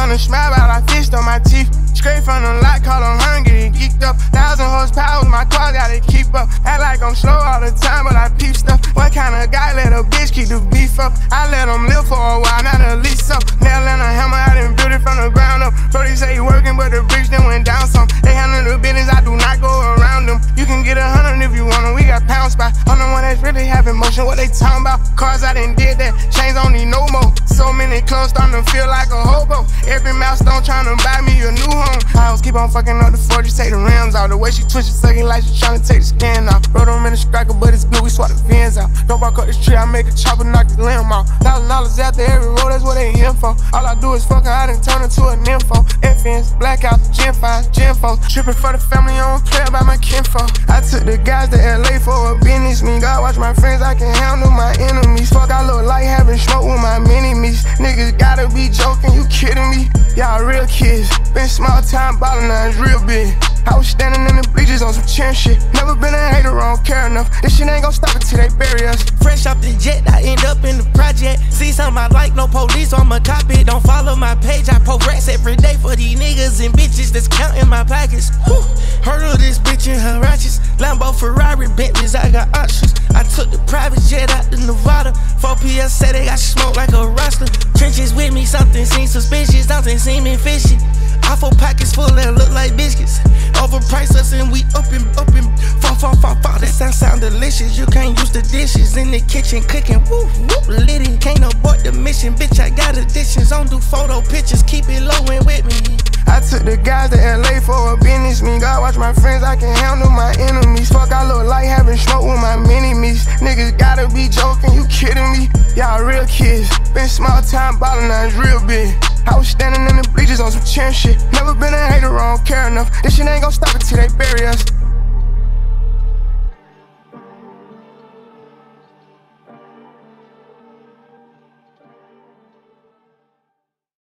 on the smile, but I fished on my teeth. Straight from the lot, call them hungry, geeked up. 1,000 horsepower, my car gotta keep up. Act like I'm slow all the time, but I peep stuff. What kind of guy let a bitch keep the beef up? I let them live for a while, not a lease up. Nail and a hammer, I done built it from the ground up. Brody say he working, but the bricks then went down some. They handle the business, I do not go around them. You can get 100 if you want them, we got pound spots. I'm the one that's really having motion, what they talking about? Cars, I done did that, chains don't need no more. So many clothes starting to feel like a hobo. Every milestone trying to buy me a new home. I was keep on fucking up the 40, take the rims out. The way she twitch it, sucking like she trying to take the skin off. Rode them in the striker, but it's good, we swap the fins out. Dope, I cut this tree, I make a chopper, knock the limb off. $1,000 after every road, that's what they in for. All I do is fuck her, I done turn into a nympho. Infants, blackouts, Gen 5, Gen 4. Tripping for the family, I don't play about my kinfolk. I took the guys to LA for a business meet. God watch my friends, I can handle my enemies. Fuck, I look like having smoke with my mini-me's. Niggas gotta be joking, you kidding me? Y'all real kids, been small time ballin', now it's real big. I was standing in the bleachers on some chin shit. Never been a hater, I don't care enough. This shit ain't gon' stop until they bury us. Fresh off the jet, I end up in the project. See something I like, no police, I'ma cop it. Don't follow my page, I post racks every day for these niggas and bitches that's counting my pockets. Whew. Heard of this bitch in her righteous. Lambo, Ferrari, Bentleys, I got options. I took the private jet out to Nevada. 4 PS say they got smoke like a roster. Trenches with me, something seems suspicious, something seeming fishy. Awful pockets full that look like biscuits. Overpriced us and we up and fall. That sound delicious. You can't use the dishes in the kitchen cooking. Woo, whoop, lit it. Can't abort the mission, bitch. I got additions. Don't do photo pictures. Keep it low and with me. I took the guys to LA for a business meet. God watch my friends, I can handle my enemies. Fuck, I look like having smoke with my mini-me's. Niggas gotta be joking, you kidding me? Y'all real kids, been small time ballin', now it's real big. I was standing in the bleachers on some chin shit. Never been a hater, I don't care enough. This shit ain't gon' stop until they bury us.